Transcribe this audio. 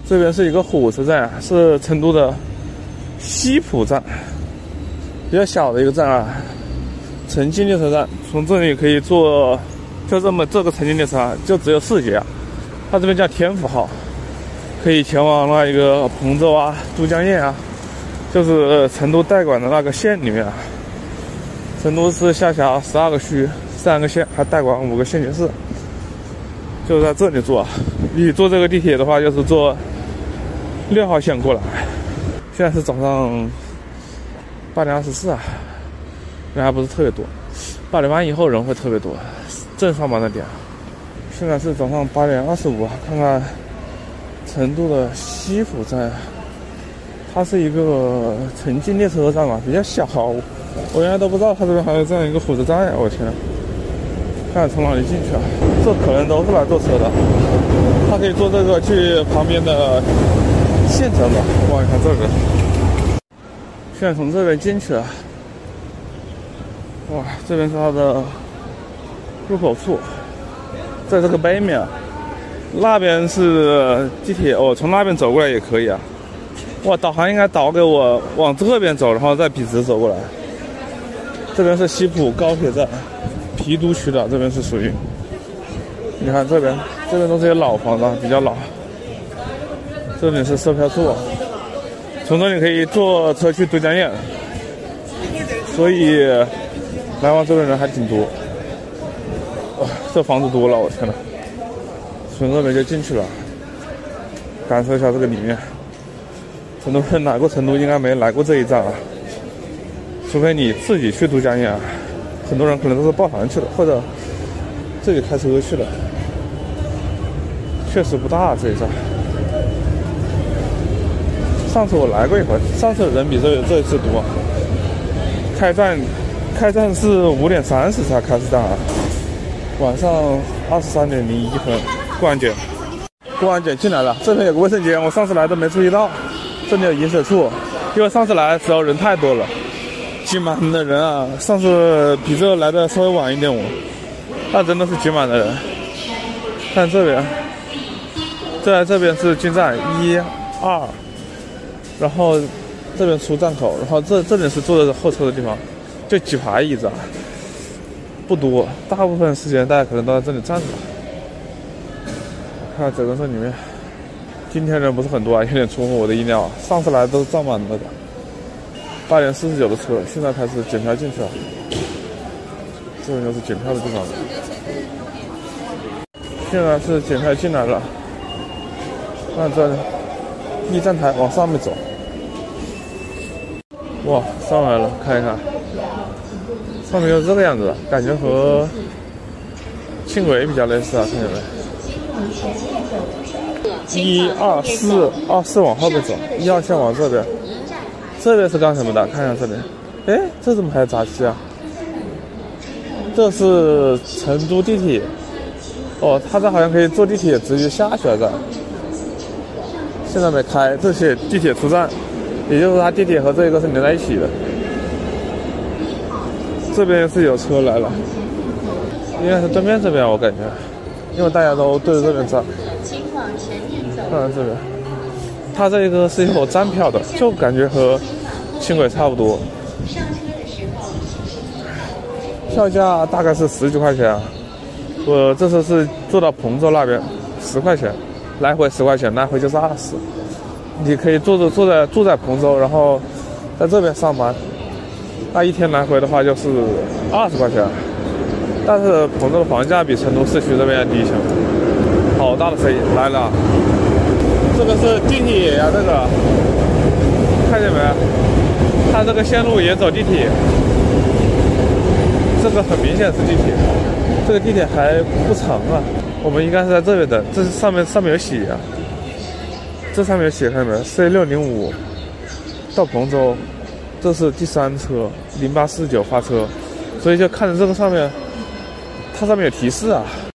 这边是一个火车站，是成都的西浦站，比较小的一个站啊。城际列车站，从这里可以坐，就这个城际列车啊，就只有4节啊。它这边叫天府号，可以前往那一个彭州啊、都江堰啊，就是成都代管的那个县里面啊。成都市下辖12个区、3个县，还代管5个县级市，就在这里坐。你坐这个地铁的话，就是坐6号线过来。现在是早上8点24啊，人还不是特别多。8点半以后人会特别多，正上班的点。现在是早上8点25啊，看看成都的西浦站，它是一个城际列车站嘛，比较小。我原来都不知道它这边还有这样一个火车站呀！我天，看看从哪里进去啊？这可能都是来坐车的，他可以坐这个去旁边的县城吧。哇，你看这个，现在从这边进去了。哇，这边是它的入口处，在这个背面，那边是地铁哦，从那边走过来也可以啊。哇，导航应该导给我往这边走，然后再笔直走过来。这边是西浦高铁站，郫都区的，这边是属于。你看这边都是些老房子，比较老。这里是售票处，从这里可以坐车去都江堰，所以来往这边人还挺多。哇，这房子多了，我天哪！从这边就进去了，感受一下这个里面。很多人来过成都，应该没来过这一站啊。除非你自己去都江堰，很多人可能都是抱团去的，或者自己开车去的。确实不大这一站。上次我来过一回，上次人比这一次多。开站是5点30才开始站啊，晚上23点01分过安检。过安检进来了，这边有个卫生间，我上次来都没注意到。这里有饮水处，因为上次来的时候人太多了。挤满的人啊，上次比这来的稍微晚一点那真的是挤满的人。看这边，这边是进站1、2，然后这边出站口，然后这里是坐的候车的地方，就几排椅子啊，不多，大部分时间大家可能都在这里站着。看整个这里面，今天人不是很多啊，有点出乎我的意料啊，上次来都是站满了的。8点49的车，现在开始检票进去了。这边就是检票的地方。现在是检票进来了，看这立站台往上面走。哇，上来了，看一看，上面就是这个样子，感觉和轻轨比较类似啊，看见没？1、2、4往后面走，1号线往这边。这边是干什么的？看一下这边，哎，这怎么还有闸机啊？这是成都地铁，哦，它这好像可以坐地铁直接下去了这。现在没开，这些地铁出站，也就是它地铁和这个是连在一起的。这边是有车来了，应该是对面这边我感觉，因为大家都对着这边站。看看这边。它这个是有站票的，就感觉和轻轨差不多。票价大概是10几块钱啊。我这次是坐到彭州那边，10块钱，来回10块钱，来回就是20。你可以住在彭州，然后在这边上班，那一天来回的话就是20块钱。但是彭州的房价比成都市区这边要低一些。好大的声音来了！这个是地铁呀，这个看见没？它这个线路也走地铁，这个很明显是地铁。这个地铁还不长啊，我们应该是在这边等。这是上面有写啊，这上面有写，看见没？C605到彭州，这是第3车，0849发车，所以就看着这个上面，它上面有提示啊。